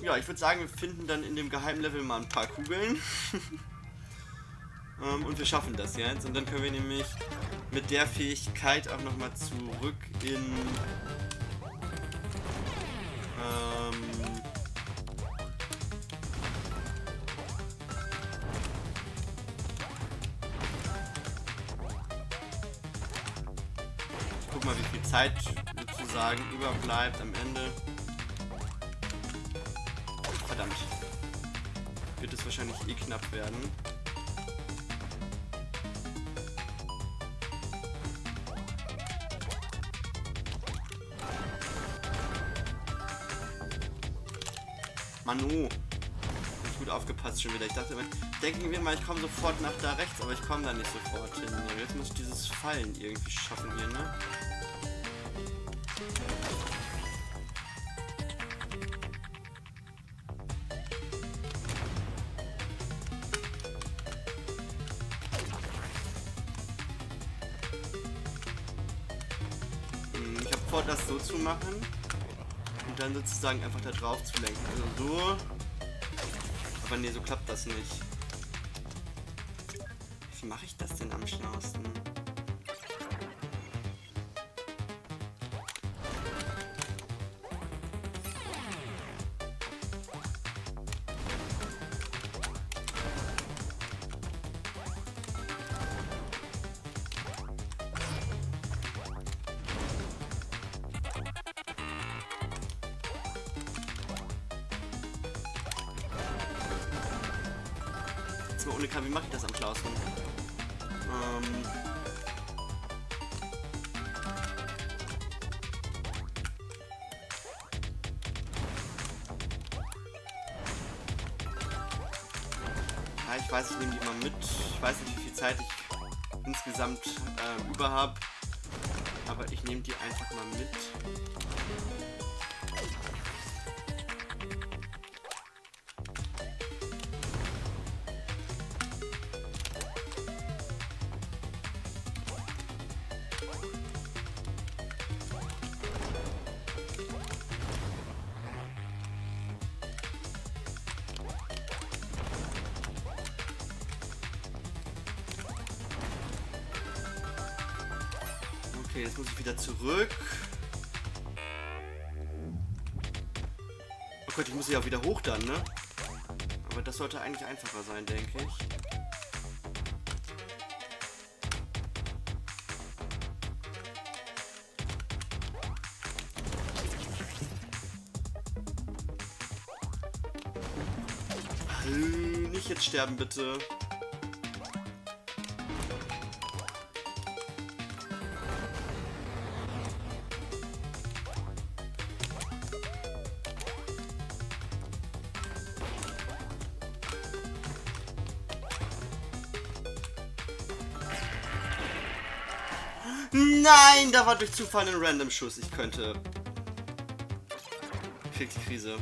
Ja, ich würde sagen, wir finden dann in dem Geheimlevel mal ein paar Kugeln. Und wir schaffen das jetzt. Und dann können wir nämlich mit der Fähigkeit auch nochmal zurück in... guck mal, wie viel Zeit sozusagen überbleibt am Ende. Verdammt. Wird es wahrscheinlich eh knapp werden. Manu. Nicht gut aufgepasst schon wieder. Ich dachte, denken wir mal, ich komme sofort nach da rechts, aber ich komme da nicht sofort hin. Jetzt muss ich dieses Fallen irgendwie schaffen hier, ne? Ich habe vor, das so zu machen. Und dann sozusagen einfach da drauf zu lenken. Also so. Aber nee, so klappt das nicht. Wie mache ich das denn am schlausten? Ohne K, wie mache ich das am schlausten? Ja, ich weiß, ich nehme die mal mit. Ich weiß nicht, wie viel Zeit ich insgesamt über habe. Aber ich nehme die einfach mal mit. Okay, jetzt muss ich wieder zurück. Oh Gott, ich muss ja auch wieder hoch dann, ne? Aber das sollte eigentlich einfacher sein, denke ich. Nicht jetzt sterben, bitte. Nein, da war durch Zufall ein Random-Schuss. Ich könnte... Ich krieg die Krise.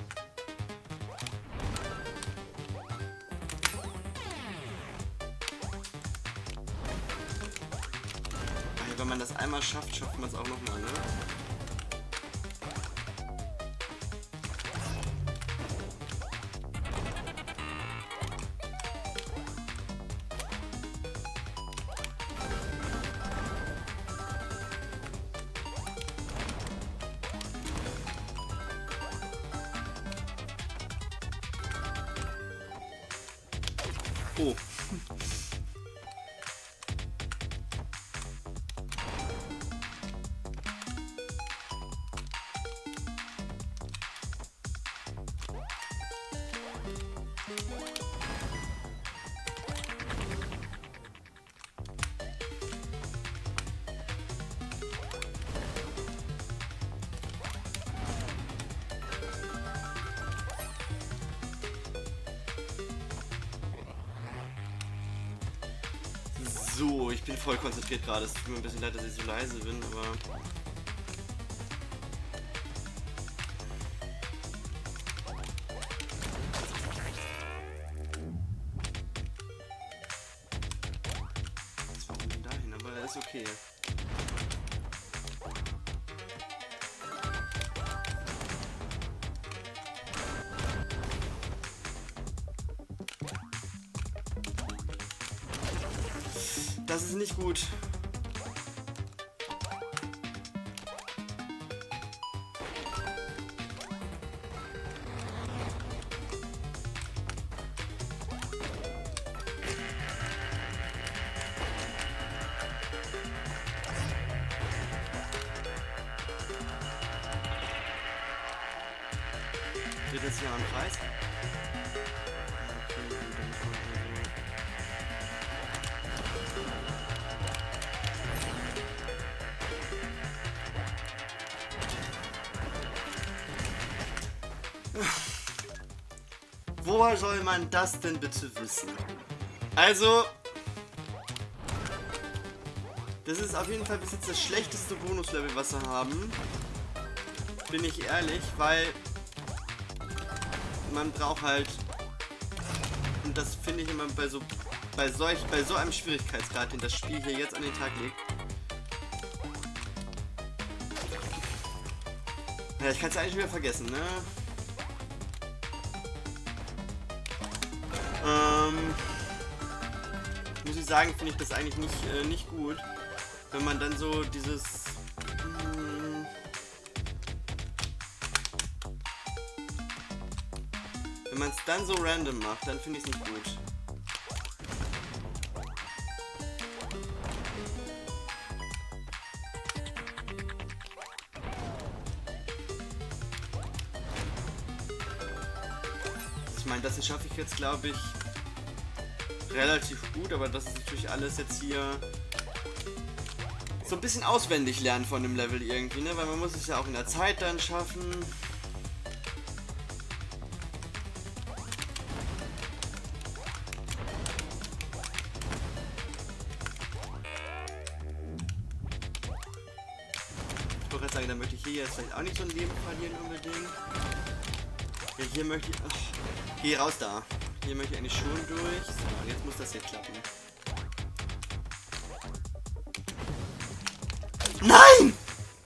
Wenn man das einmal schafft, schafft man es auch nochmal, ne? Oh. So, ich bin voll konzentriert gerade. Es tut mir ein bisschen leid, dass ich so leise bin, aber... Was war denn dahin? Aber er ist okay. Das ist nicht gut. Steht jetzt hier am Preis? Okay, gut, dann muss man woher soll man das denn bitte wissen? Also, das ist auf jeden Fall bis jetzt das schlechteste Bonuslevel, was wir haben. Bin ich ehrlich, weil man braucht halt, und das finde ich immer bei so einem Schwierigkeitsgrad, den das Spiel hier jetzt an den Tag legt. Ja, ich kann es eigentlich wieder vergessen, ne? Muss ich sagen, finde ich das eigentlich nicht gut, wenn man dann so dieses wenn man es dann so random macht, dann finde ich es nicht gut. Ich meine, das schaffe ich jetzt, glaube ich, relativ gut, aber das ist natürlich alles jetzt hier so ein bisschen auswendig lernen von dem Level irgendwie, ne? Weil man muss es ja auch in der Zeit dann schaffen. Ich wollte gerade sagen, dann möchte ich hier jetzt vielleicht auch nicht so ein Leben verlieren unbedingt. Ja, hier möchte ich... Ach, geh raus da. Hier möchte ich eigentlich schon durch. So, und jetzt muss das hier klappen. Nein!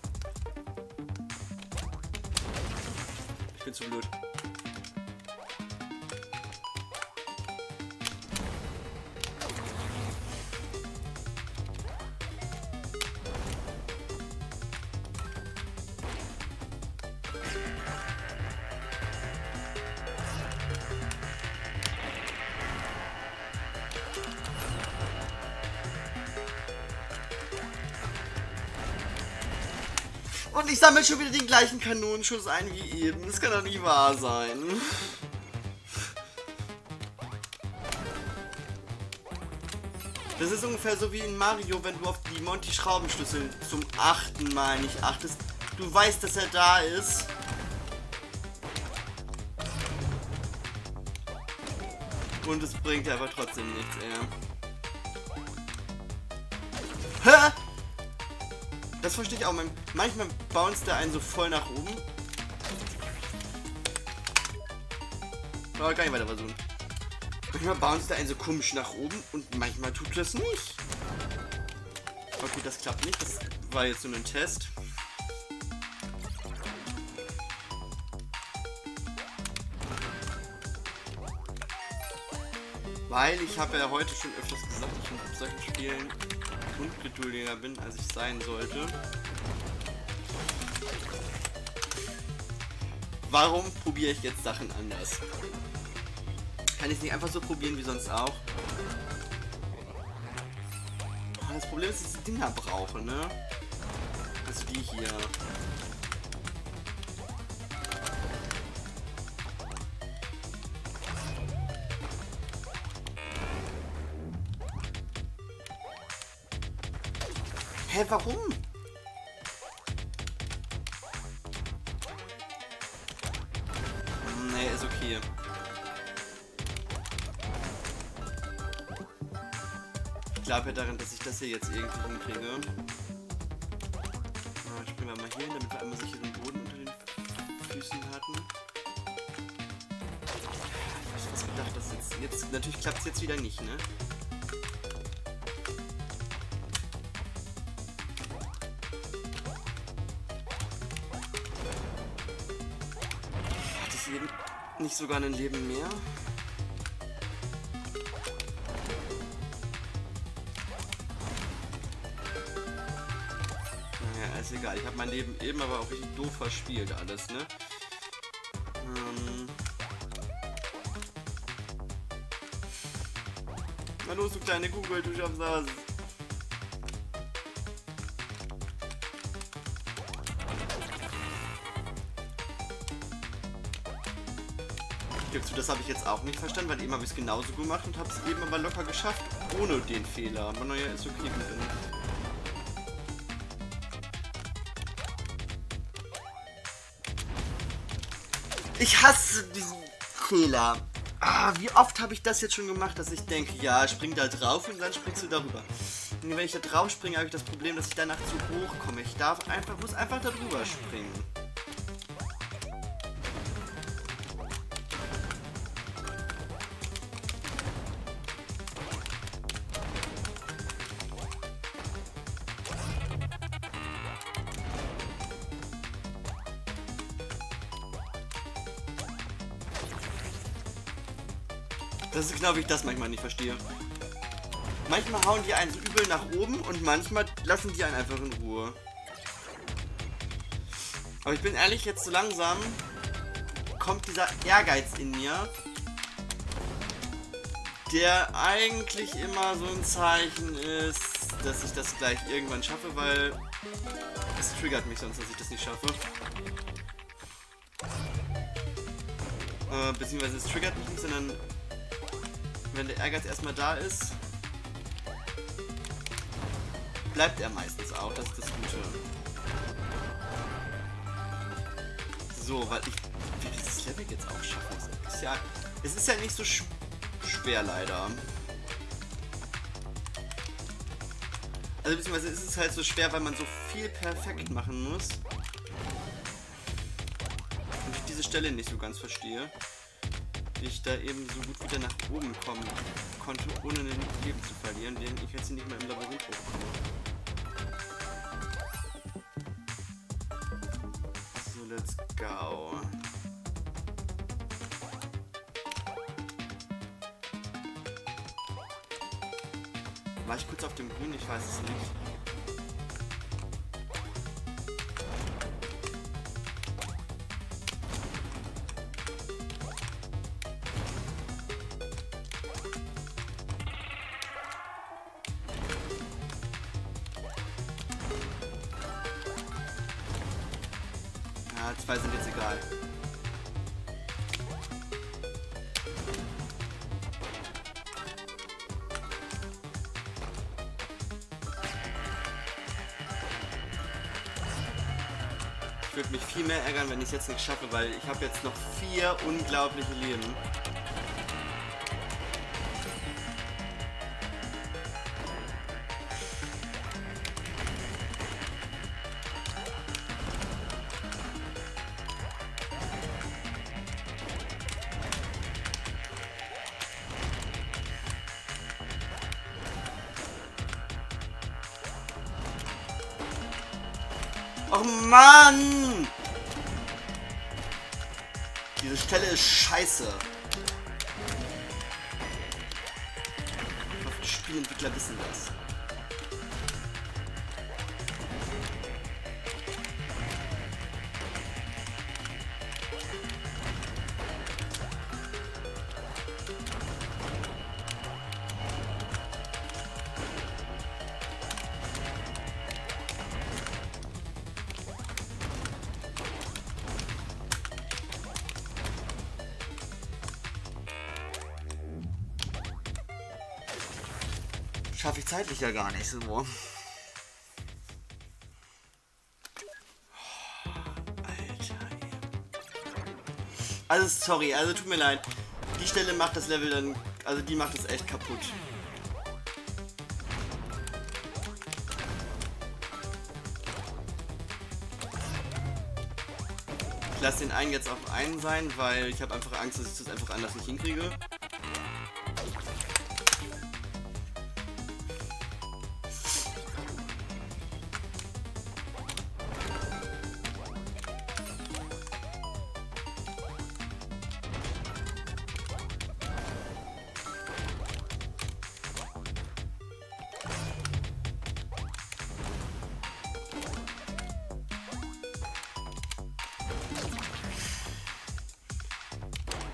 Ich bin zu blöd. Und ich sammle schon wieder den gleichen Kanonenschuss ein wie eben. Das kann doch nicht wahr sein. Das ist ungefähr so wie in Mario, wenn du auf die Monty-Schraubenschlüssel zum 8. Mal nicht achtest. Du weißt, dass er da ist. Und es bringt dir aber trotzdem nichts, Hä? Das verstehe ich auch. Manchmal bounced der einen so voll nach oben. Aber gar nicht weiter versuchen. Manchmal bounced der einen so komisch nach oben und manchmal tut das nicht. Okay, das klappt nicht. Das war jetzt nur ein Test. Weil ich habe ja heute schon öfters gesagt, ich in solchen Spielen ungeduldiger bin, als ich sein sollte. Warum probiere ich jetzt Sachen anders? Kann ich es nicht einfach so probieren wie sonst auch? Das Problem ist, dass ich die Dinger brauche, ne? Also die hier. Hä, warum? Nee, ist okay. Ich glaube ja daran, dass ich das hier jetzt irgendwie hinkriege. Ja, springen wir mal hier hin, damit wir einmal sicheren Boden unter den Füßen hatten. Ich hab fast gedacht, dass jetzt natürlich klappt es jetzt wieder nicht, ne? Nicht sogar ein Leben mehr? Ja, ist egal. Ich habe mein Leben eben aber auch richtig doof verspielt alles, ne? Na los, du kleine Kugel, du schaffst das. Ich gebe zu, das habe ich jetzt auch nicht verstanden, weil eben habe ich es genauso gemacht und habe es eben aber locker geschafft, ohne den Fehler. Aber naja, ist okay drin. Ich hasse diesen Fehler. Ah, wie oft habe ich das jetzt schon gemacht, dass ich denke, ja, spring da drauf und dann springst du darüber. Und wenn ich da drauf springe, habe ich das Problem, dass ich danach zu hoch komme. Ich muss einfach da drüber springen. Das ist genau, wie ich das manchmal nicht verstehe. Manchmal hauen die einen so übel nach oben und manchmal lassen die einen einfach in Ruhe. Aber ich bin ehrlich, jetzt so langsam kommt dieser Ehrgeiz in mir, der eigentlich immer so ein Zeichen ist, dass ich das gleich irgendwann schaffe, weil es triggert mich sonst, dass ich das nicht schaffe. Beziehungsweise es triggert mich nicht, sondern wenn der Ehrgeiz erstmal da ist, bleibt er meistens auch. Das ist das Gute. So, weil ich will dieses Level jetzt auch schaffen. Es ist ja nicht so schwer leider. Also beziehungsweise ist es halt so schwer, weil man so viel perfekt machen muss. Und ich diese Stelle nicht so ganz verstehe. Wie ich da eben so gut wieder nach oben kommen konnte, ohne ein Leben zu verlieren, den ich jetzt nicht mehr im Labyrinth hochkomme. So, let's go. War ich kurz auf dem Grün? Ich weiß es nicht. Ja, 2 sind jetzt egal. Ich würde mich viel mehr ärgern, wenn ich es jetzt nicht schaffe, weil ich habe jetzt noch 4 unglaubliche Leben. Oh Mann! Diese Stelle ist scheiße. Ich hoffe, die Spielentwickler wissen das. Schaffe ich zeitlich ja gar nicht so. Alter. Also sorry, also tut mir leid. Die Stelle macht das Level dann, also die macht es echt kaputt. Ich lasse den einen jetzt auf einen sein, weil ich habe einfach Angst, dass ich das einfach anders nicht hinkriege.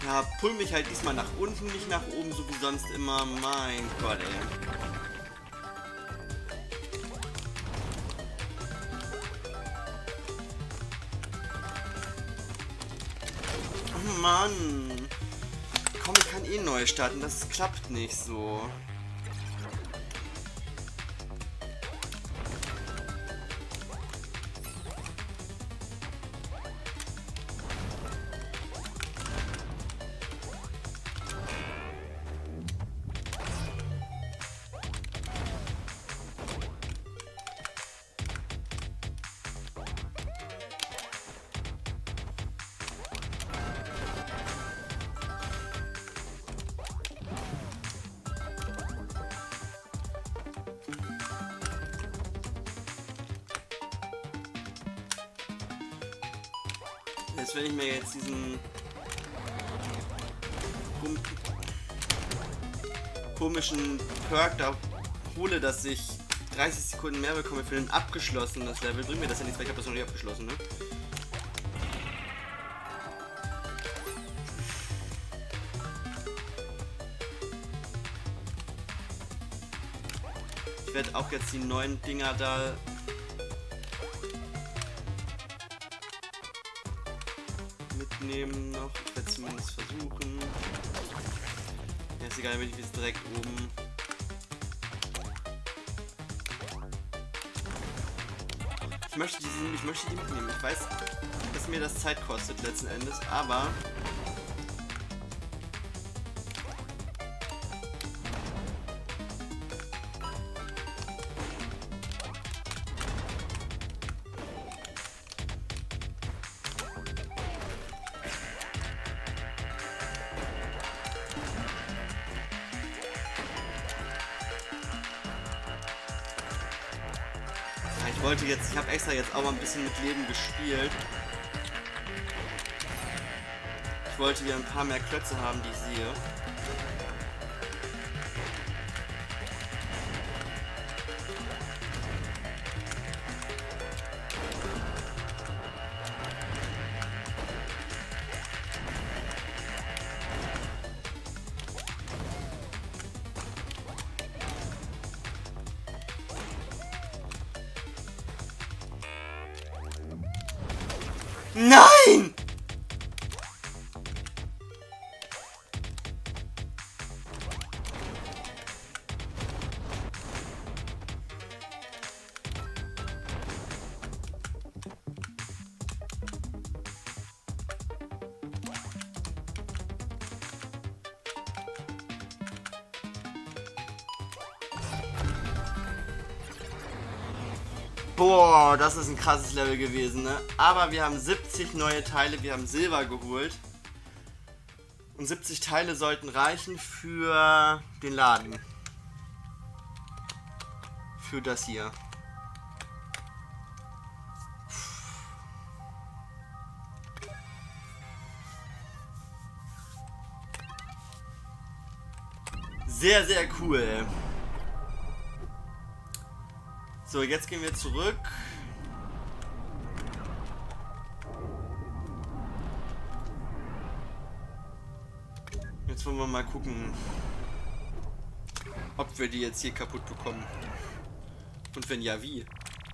Ja, pull mich halt diesmal nach unten, nicht nach oben, so wie sonst immer. Mein Gott, ey. Oh Mann. Komm, ich kann eh neu starten. Das klappt nicht so. Jetzt, wenn ich mir jetzt diesen komischen Perk da hole, dass ich 30 Sekunden mehr bekomme für ein abgeschlossenes Level, bringt mir das ja nichts, weil ich habe das noch nicht abgeschlossen, ne? Ich werde auch jetzt die neuen Dinger da mitnehmen noch. Ich werde zumindest versuchen. Ja, ist egal, wenn ich jetzt direkt oben. Ich möchte die mitnehmen. Ich weiß, dass mir das Zeit kostet letzten Endes, aber ich habe extra jetzt auch mal ein bisschen mit Leben gespielt. Ich wollte wieder ein paar mehr Klötze haben, die ich sehe. Nein! Boah, das ist ein krasses Level gewesen, ne? Aber wir haben 70 neue Teile, wir haben Silber geholt. Und 70 Teile sollten reichen für den Laden. Für das hier. Sehr, sehr cool. So, jetzt gehen wir zurück. Jetzt wollen wir mal gucken, ob wir die jetzt hier kaputt bekommen. Und wenn ja, wie?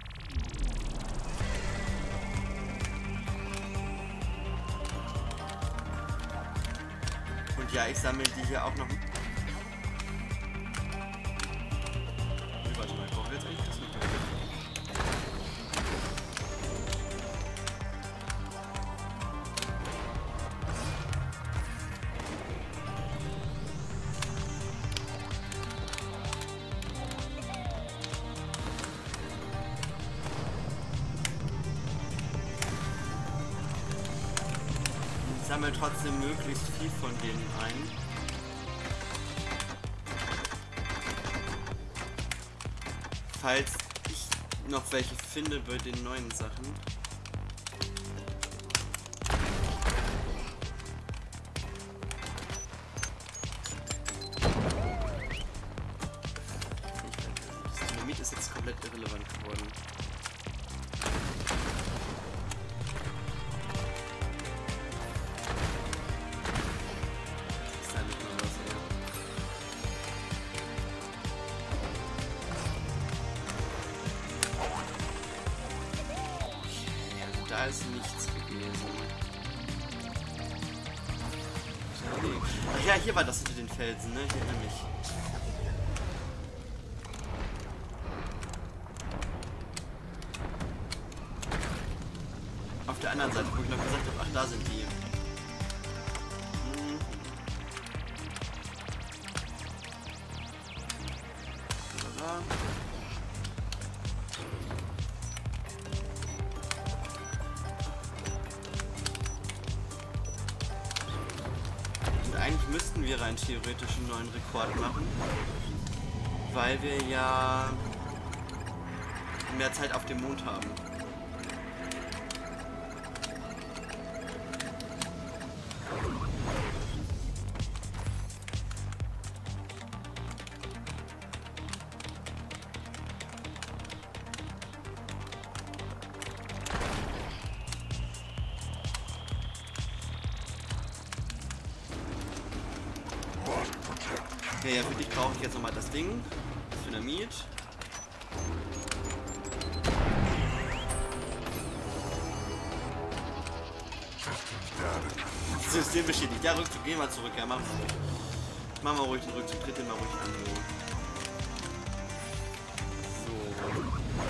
Und ja, ich sammle die hier auch noch. Warte mal, ich brauche jetzt eigentlich das mit. Ich sammle trotzdem möglichst viel von denen ein. Falls ich noch welche finde bei den neuen Sachen. Das Dynamit ist jetzt komplett irrelevant geworden. da ist nichts gewesen. Ach ja, hier war das hinter den Felsen, ne? Ich erinnere mich. Auf der anderen Seite, wo ich noch gesagt habe, ach, da sind die. Und eigentlich müssten wir rein theoretisch einen neuen Rekord machen, weil wir ja mehr Zeit auf dem Mond haben. Okay, ja, für dich brauche ich jetzt nochmal das Ding. Das Dynamit. System bestätigt. Ja, Rückzug. Geh mal zurück. Ja, mach mal ruhig den Rückzug. Tritt den mal ruhig an. So.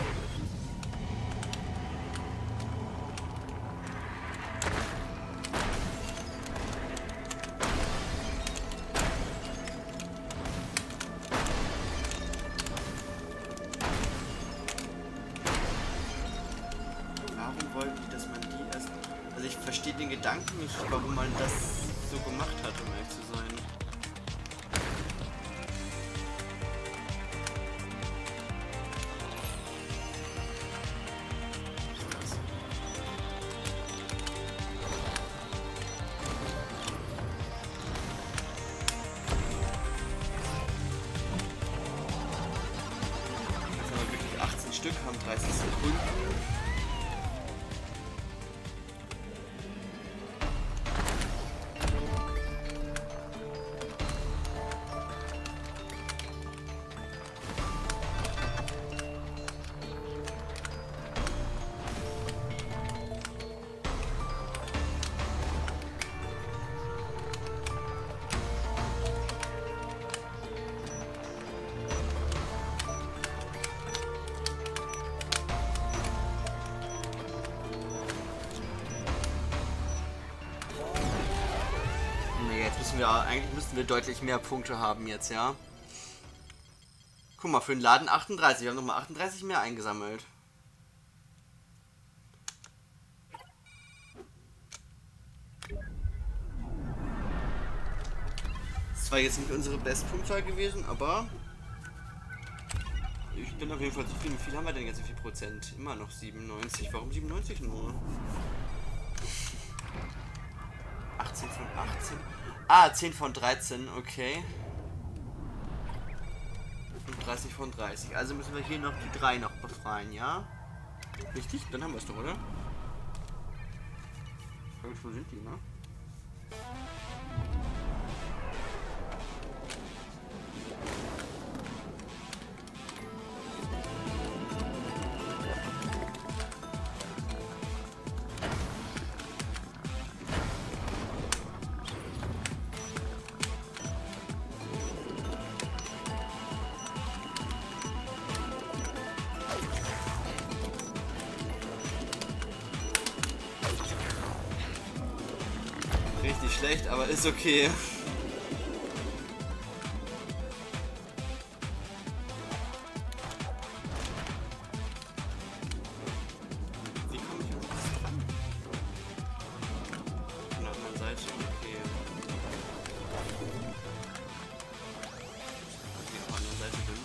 Ich verstehe den Gedanken nicht, warum man das so gemacht hat, um ehrlich zu sein. Jetzt haben wir wirklich 18 Stück, haben 30 Sekunden. Eigentlich müssten wir deutlich mehr Punkte haben jetzt, ja. Guck mal, für den Laden 38. Wir haben nochmal 38 mehr eingesammelt. Das war jetzt nicht unsere Bestpunktzahl gewesen, aber ich bin auf jeden Fall zufrieden. Wie viel haben wir denn jetzt? Wie viel Prozent? Immer noch 97. Warum 97 nur? 18 von 18. Ah, 10 von 13, okay. Und 30 von 30. Also müssen wir hier noch die 3 noch befreien, ja? Richtig? Dann haben wir es doch, oder? Wo sind die, ne? Richtig schlecht, aber ist okay. Wie komme ich jetzt dran? Von der anderen Seite, okay. Okay, von der anderen Seite hin.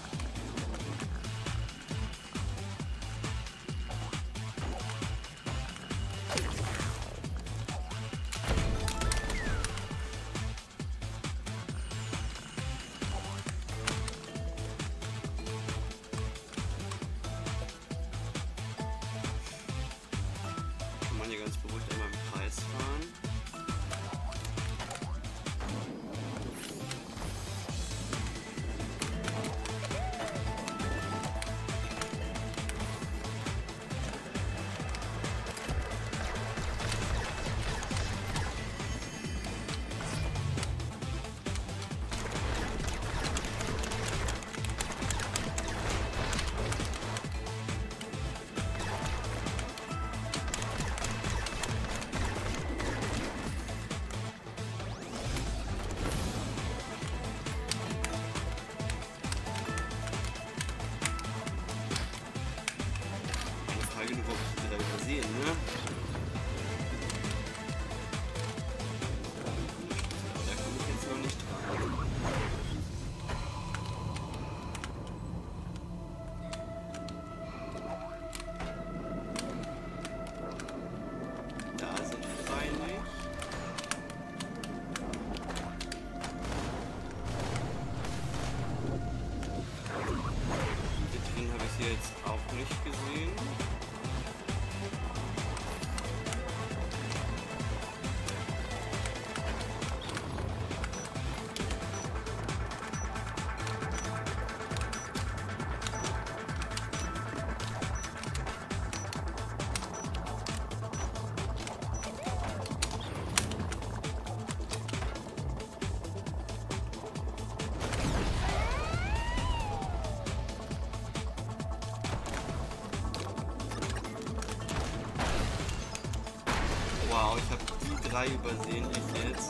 Wow, ich habe die 3 übersehen, echt jetzt.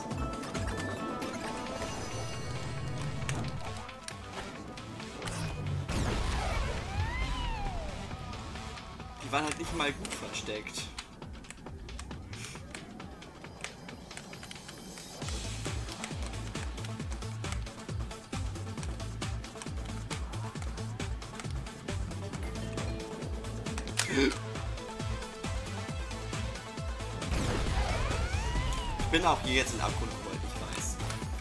Die waren halt nicht mal gut versteckt. Ich bin auch hier jetzt in Abgrund gewollt, ich weiß.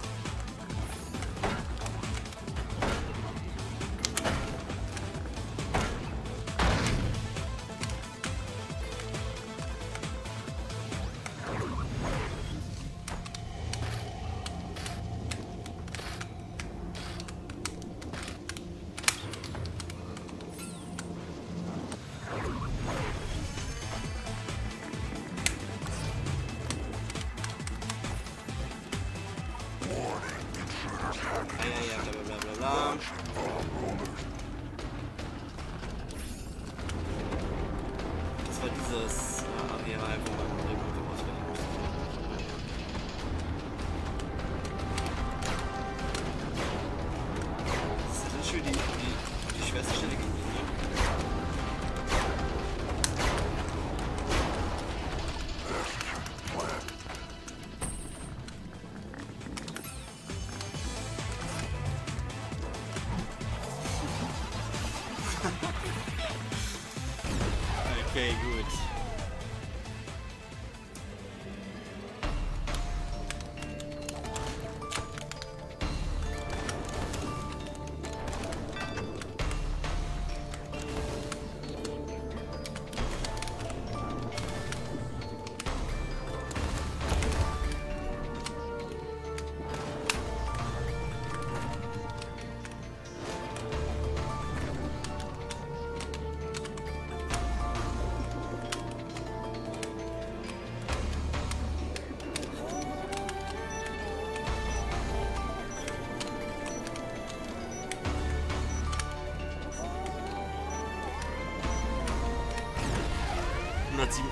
Ja, bla bla bla bla. Das war dieses Areal, wo man Remote auswählen musste. Das ist natürlich die schwerste Stelle gegen ihn, ne? Okay, gut.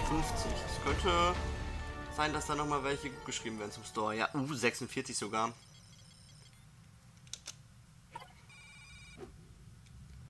Das könnte sein, dass da nochmal welche gut geschrieben werden zum Store. Ja, 46 sogar.